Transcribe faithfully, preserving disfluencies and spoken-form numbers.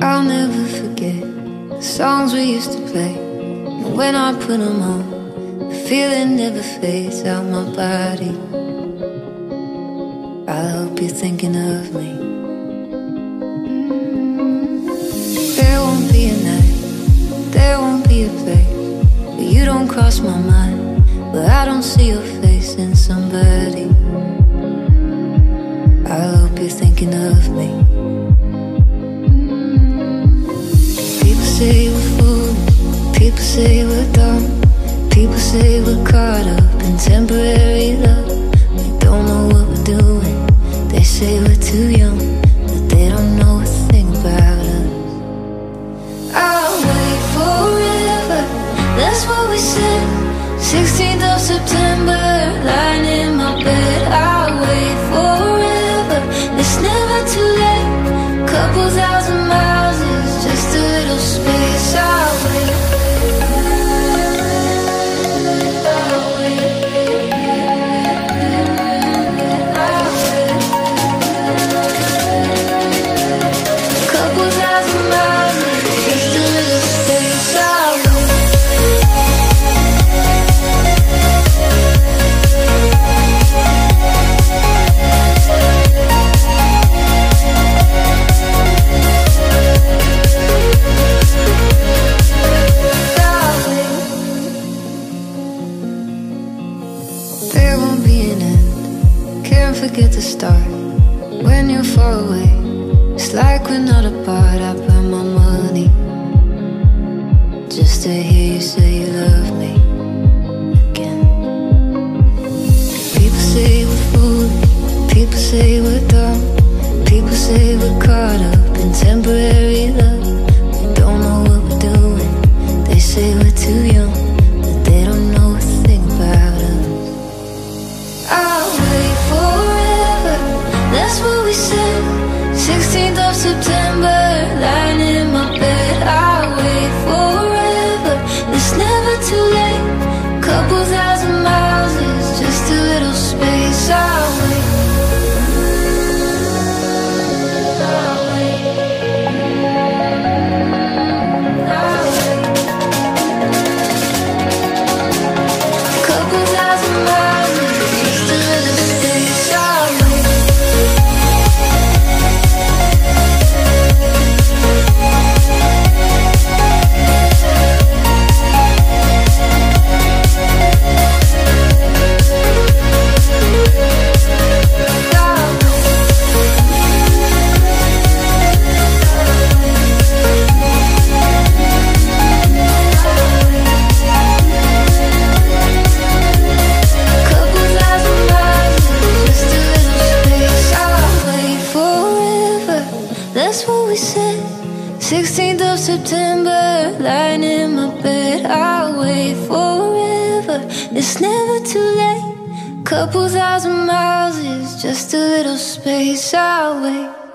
I'll never forget the songs we used to play. And when I put them on, the feeling never fades out my body. I hope you're thinking of me. There won't be a night, there won't be a place where you don't cross my mind, where I don't see your face in somebody. I hope you're thinking of me. People say we're foolish, people say we're dumb, people say we're caught up in temporary love. We don't know what we're doing, they say we're too young, but they don't know a thing about us. I'll wait forever, that's what we said. sixteenth of September, lying in my bed. I'll wait forever, it's never too late. Couple thousand miles is just a little space. I'll wait. I'll wait. I'll wait. Couple thousand miles is just a little space. I'll wait. There won't be an end, can't forget the start. When you're far away, it's like we're not apart. I burn my money just to hear you say you love me again. People say we're foolish, people say we're dumb, people say we're caught up in temporary love. We don't know what we're doing, they say we're too young, but they don't know a thing about us. I'll wait forever, that's what we said. sixteenth of September, lying in my bed. I'll wait forever, it's never too late. Couple thousand miles is just a little space. I'll wait. I'll wait. I'll wait. Couple thousand miles is just a little space. I'll wait. That's what we said. sixteenth of September, lying in my bed. I'll wait forever, it's never too late. Couple thousand miles is just a little space. I'll wait.